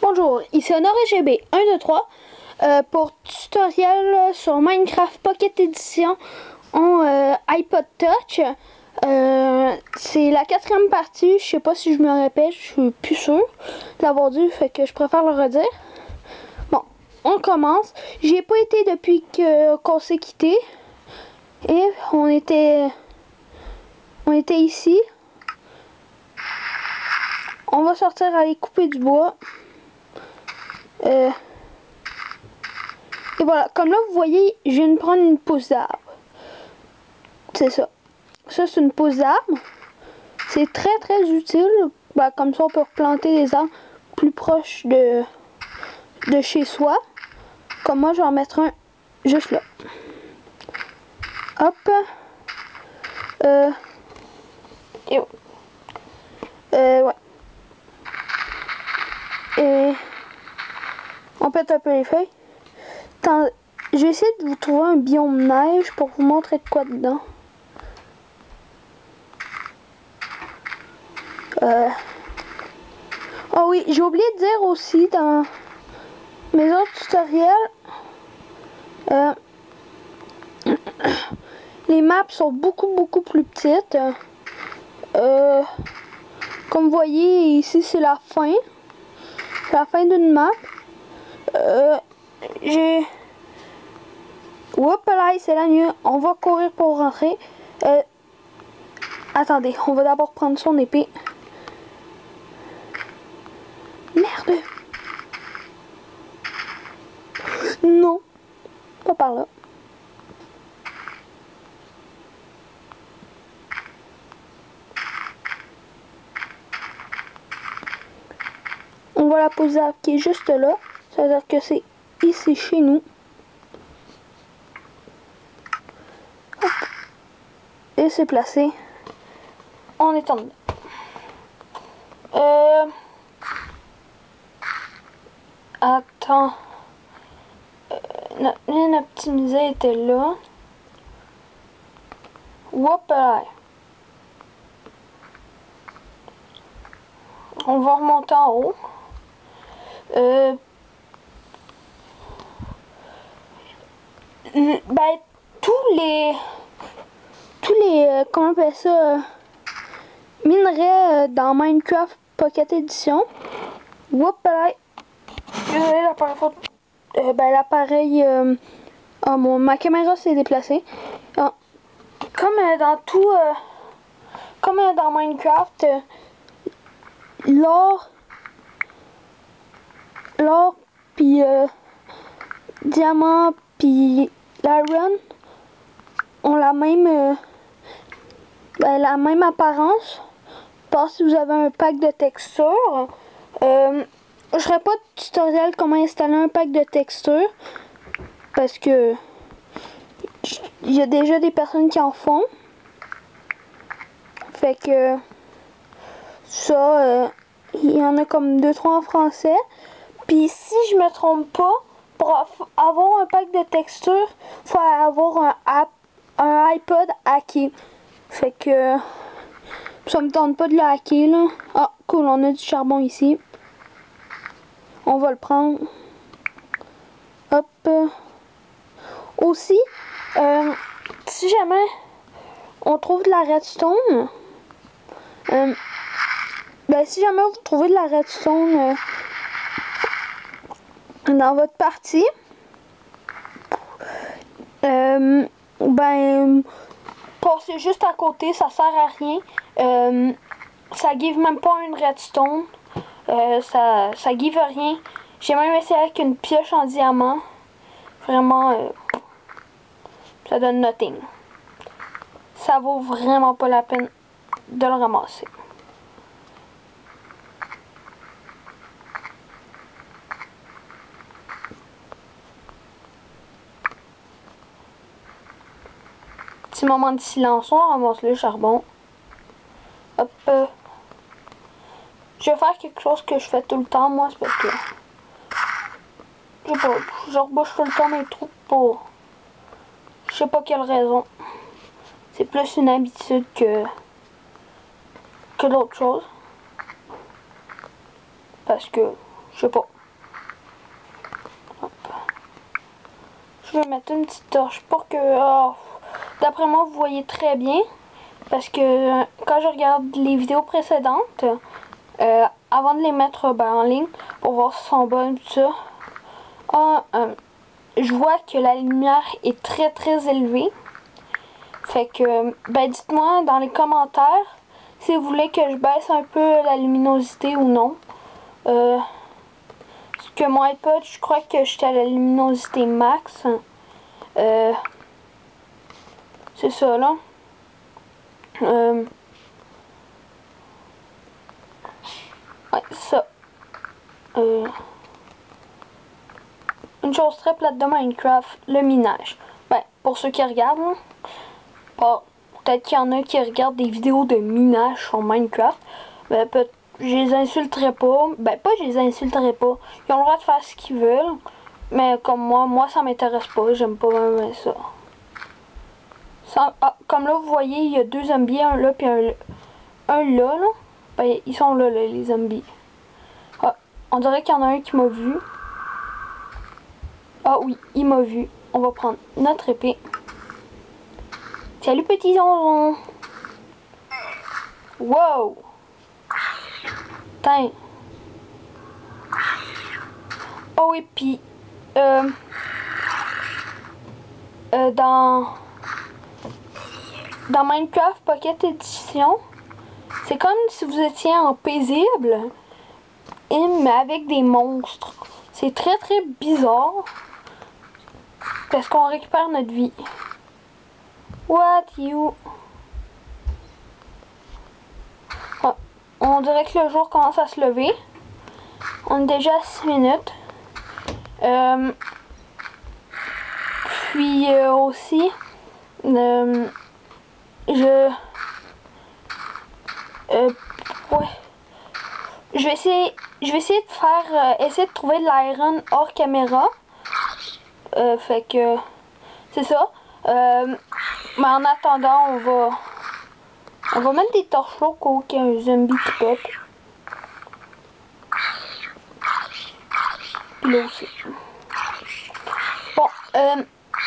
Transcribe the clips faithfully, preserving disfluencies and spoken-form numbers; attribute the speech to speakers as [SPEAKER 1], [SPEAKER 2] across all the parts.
[SPEAKER 1] Bonjour, ici HonoreGB un deux trois euh, pour tutoriel sur Minecraft Pocket Edition en euh, iPod Touch. Euh, c'est la quatrième partie, je sais pas si je me répète, je suis plus sûre d'avoir dit, fait que je préfère le redire. Bon, on commence. J'y ai pas été depuis que qu'on s'est quitté et on était on était ici. On va sortir aller couper du bois. Euh, et voilà, comme là vous voyez, je viens de prendre une pousse d'arbre. C'est ça. Ça c'est une pousse d'arbre. C'est très très utile. Ben, comme ça on peut replanter les arbres plus proches de, de chez soi. Comme moi je vais en mettre un juste là. Hop. Euh, et ouais. Euh, ouais. Et on pète un peu les feuilles. Attends, je vais essayer de vous trouver un biome neige pour vous montrer de quoi dedans. Euh... Oh oui, j'ai oublié de dire aussi dans mes autres tutoriels, euh... les maps sont beaucoup beaucoup plus petites. Euh... Comme vous voyez, ici c'est la fin. C'est la fin d'une map. Euh... J'ai... Oups là, c'est la nuit. On va courir pour rentrer. Euh... Attendez, on va d'abord prendre son épée. Merde! Non, pas par là. On voit la pause d'arbre qui est juste là. Ça veut dire que c'est ici chez nous. Hop. Et c'est placé. On est en dedans. Euh... Attends. Euh, notre ligne optimisée était là. Hop là. On va remonter en haut. Euh... Ben, tous les... Tous les... Euh, comment on appelle ça? Euh, minerais euh, dans Minecraft Pocket Edition. Hop là. Désolé, l'appareil photo. Euh, ben, l'appareil. Euh, oh, mon, ma caméra s'est déplacée. Ah, comme euh, dans tout. Euh, comme euh, dans Minecraft, euh, l'or. L'or, puis. Euh, diamant, puis l'iron ont la même. Euh, ben, la même apparence. Pas si vous avez un pack de textures. Euh, Je ferai pas de tutoriel comment installer un pack de textures parce que il y a déjà des personnes qui en font. Fait que ça, euh, il y en a comme deux trois en français. Puis si je me trompe pas, pour avoir un pack de textures, faut avoir un app, un iPod hacké. Fait que ça me tente pas de le hacker là. Ah cool, on a du charbon ici. On va le prendre. Hop. Aussi, euh, si jamais on trouve de la redstone, euh, ben si jamais vous trouvez de la redstone euh, dans votre partie, euh, ben passez juste à côté, ça sert à rien. Euh, ça give même pas une redstone. Euh, ça, ça give rien. J'ai même essayé avec une pioche en diamant. Vraiment, euh, ça donne nothing. Ça vaut vraiment pas la peine de le ramasser. Petit moment de silence, on ramasse le charbon. Hop. Euh, Je vais faire quelque chose que je fais tout le temps, moi, c'est parce que je sais pas, je rebouche tout le temps mes trous pour je sais pas quelle raison. C'est plus une habitude que que d'autres choses. Parce que je sais pas. Je vais mettre une petite torche pour que, oh, d'après moi, vous voyez très bien. Parce que quand je regarde les vidéos précédentes, euh, avant de les mettre ben, en ligne, pour voir si sont bonnes, tout ça, oh, euh, je vois que la lumière est très très élevée. Fait que, ben dites-moi dans les commentaires si vous voulez que je baisse un peu la luminosité ou non. Euh, parce que mon iPod, je crois que j'étais à la luminosité max. Euh, c'est ça là. Euh, ouais, ça. Euh, une chose très plate de Minecraft, le minage. Ben, pour ceux qui regardent, bon, peut-être qu'il y en a qui regardent des vidéos de minage sur Minecraft. Ben, peut je les insulterai pas. Ben, pas je les insulterai pas. Ils ont le droit de faire ce qu'ils veulent. Mais comme moi, moi ça m'intéresse pas. J'aime pas vraiment ça. ça ah, comme là, vous voyez, il y a deux zombies, un là puis un, un là, là. Ben, ils sont là, là les zombies. Ah, on dirait qu'il y en a un qui m'a vu. Ah oui, il m'a vu. On va prendre notre épée. Salut petit zonzon. Wow. Tain. Oh oui, puis euh, euh, dans dans Minecraft Pocket Edition, c'est comme si vous étiez en paisible, et, mais avec des monstres. C'est très très bizarre. Parce qu'on récupère notre vie. What you? Oh, on dirait que le jour commence à se lever. On est déjà à six minutes. Euh, puis euh, aussi, euh, je... Euh, ouais. Je vais essayer, je vais essayer de faire, euh, essayer de trouver de l'iron hors caméra. Euh, fait que, c'est ça. Euh, mais en attendant, on va, on va mettre des torches là au cas où il y a un zombie qui pop. Puis là aussi. Bon, euh,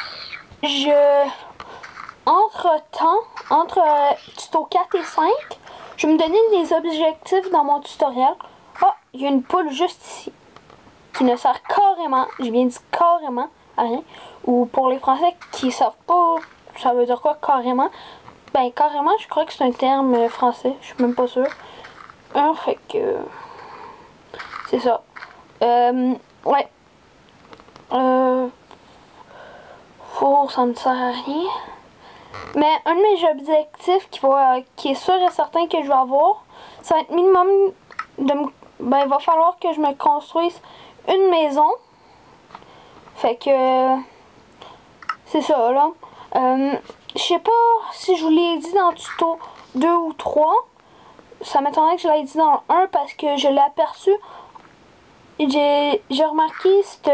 [SPEAKER 1] je, entre temps, entre euh, tuto quatre et cinq, je vais me donner des objectifs dans mon tutoriel. Ah, il y a une poule juste ici, qui ne sert carrément, je viens de dire carrément, à rien. Ou pour les Français qui savent pas, ça veut dire quoi carrément? Ben carrément, je crois que c'est un terme français, je suis même pas sûre. Hein, fait que c'est ça. Euh, ouais. Euh, Four, ça me sert à rien. Mais un de mes objectifs qui va, qui est sûr et certain que je vais avoir, ça va être minimum de me, ben il va falloir que je me construise une maison. Fait que c'est ça là. Euh, je sais pas si je vous l'ai dit dans le tuto deux ou trois. Ça m'étonnerait que je l'ai dit dans le un parce que je l'ai aperçu. J'ai j'ai remarqué cette,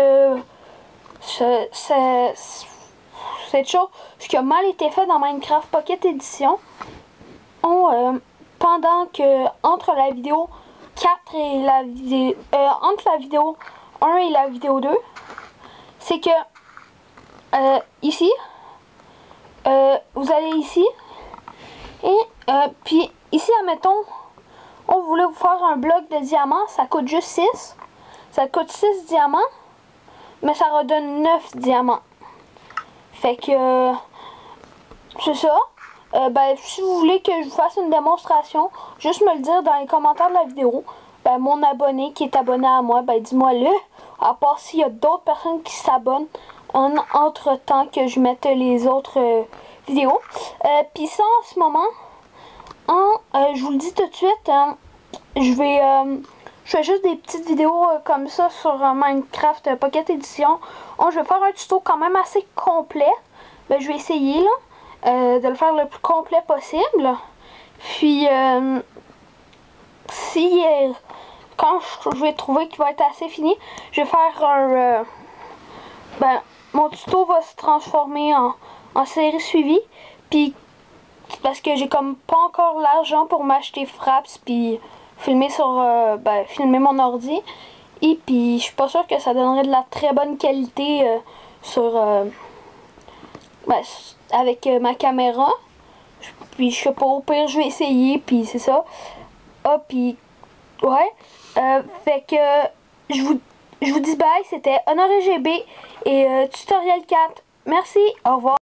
[SPEAKER 1] ce, ce, cette chose, ce qui a mal été fait dans Minecraft Pocket Edition. On, euh, pendant que entre la vidéo quatre et la vidéo euh, entre la vidéo un et la vidéo deux, c'est que euh, ici euh, vous allez ici et euh, puis ici admettons on voulait vous faire un bloc de diamants, ça coûte juste six, ça coûte six diamants, mais ça redonne neuf diamants. Fait que euh, c'est ça. Euh, ben, si vous voulez que je vous fasse une démonstration, juste me le dire dans les commentaires de la vidéo. Ben, mon abonné qui est abonné à moi, ben dis-moi le. À part s'il y a d'autres personnes qui s'abonnent en entre temps que je mette les autres euh, vidéos. Euh, Puis ça en ce moment, hein, euh, je vous le dis tout de suite, hein, je vais euh, je fais juste des petites vidéos euh, comme ça sur euh, Minecraft euh, Pocket Edition. Oh, je vais faire un tuto quand même assez complet. Ben, je vais essayer là. Euh, de le faire le plus complet possible. Puis, euh, si euh, quand je, je vais trouver qu'il va être assez fini, je vais faire un... Euh, ben, mon tuto va se transformer en, en série suivie. Puis, parce que j'ai comme pas encore l'argent pour m'acheter Fraps, puis filmer sur... Euh, ben, filmer mon ordi. Et puis, je suis pas sûre que ça donnerait de la très bonne qualité... Euh, sur euh, ben, avec euh, ma caméra. Puis je sais pas, au pire je vais essayer, puis c'est ça. Ah, puis ouais. Euh, fait que je vous, je vous dis bye, c'était Honoré G B et euh, Tutoriel quatre. Merci, au revoir.